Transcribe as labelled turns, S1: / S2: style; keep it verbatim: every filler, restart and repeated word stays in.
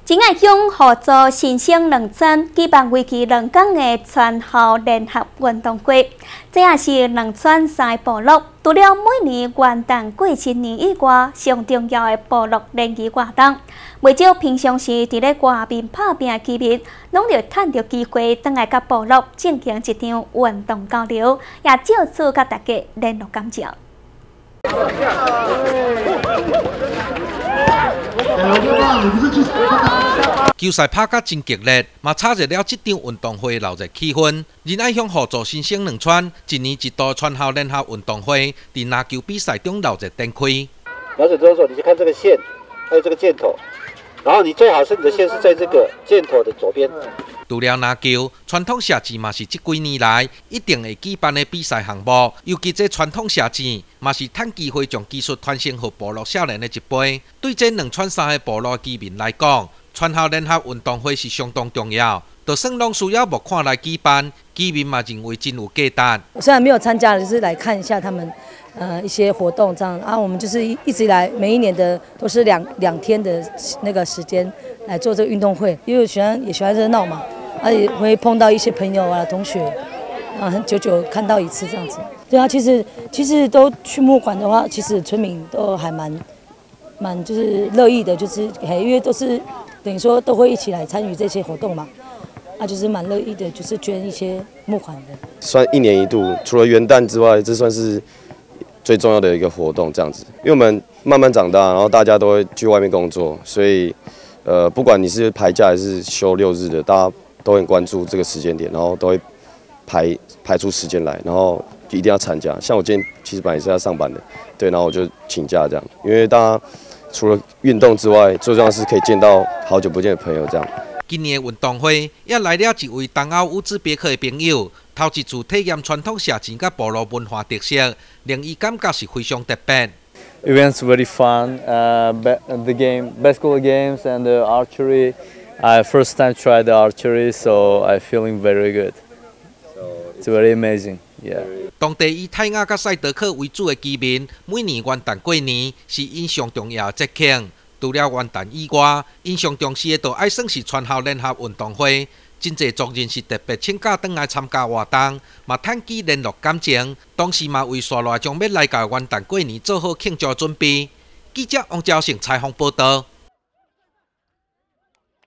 S1: 真爱乡合作新生农村举办为期两天的全校联合运动会，这也是农村三部落除了每年元旦过新年以外上重要的部落联谊活动。袂少平常时伫咧外面打拼的居民，拢着趁着机会倒来甲部落进行一场运动交流，也借此甲大家联络感情。
S2: 球赛拍甲真激烈，嘛炒热了这场运动会闹热气氛。仁爱乡合作新生两村一年一度全校联合运动会，伫篮球比赛中闹热展开。
S3: 瞄准之后，你就看这个线，还有这个箭头，然后你最好是你的线是在这个箭头的左边。
S2: 除了篮球，传统射箭嘛是这几年来一定会举办的比赛项目。尤其这传统射箭，嘛是趁机会将技术传承给部落少年的一辈。对这两川三个部落居民来讲，全校联合运动会是相当重要。就算拢需要目看来举办，居民嘛认为真有价值。
S4: 我虽然没有参加，就是来看一下他们呃一些活动这样啊。我们就是一直以来每一年的都是两两天的那个时间来做这个运动会，因为喜欢也喜欢热闹嘛。 啊，也会碰到一些朋友啊、同学，啊，很久久看到一次这样子。对啊，其实其实都去募款的话，其实村民都还蛮蛮就是乐意的，就是因为都是等于说都会一起来参与这些活动嘛，啊，就是蛮乐意的，就是捐一些募款的。
S5: 算一年一度，除了元旦之外，这算是最重要的一个活动这样子。因为我们慢慢长大，然后大家都会去外面工作，所以呃，不管你是排假还是休六日的，大家 都很关注这个时间点，然后都会排排出时间来，然后一定要参加。像我今天其实本来也是要上班的，对，然后我就请假这样，因为大家除了运动之外，最重要是可以见到好久不见的朋友这样。
S2: 今年的运动会也来了一位东澳乌兹别克的朋友，头一次体验传统射箭甲部落文化特色，令伊感觉是非常特别。
S6: Events very fun. Uh, the game, basketball games and the archery. I first time tried the archery, so I'm feeling very good. It's very amazing. Yeah.
S2: 当地以泰雅甲赛德克为主的居民，每年元旦过年是因上重要的节庆。除了元旦以外，因上重视的就爱算是全校联合运动会。真侪族人是特别请假转来参加活动，嘛趁机联络感情，同时嘛为刷来将要来到元旦过年做好庆祝准备。记者王兆成采访报道。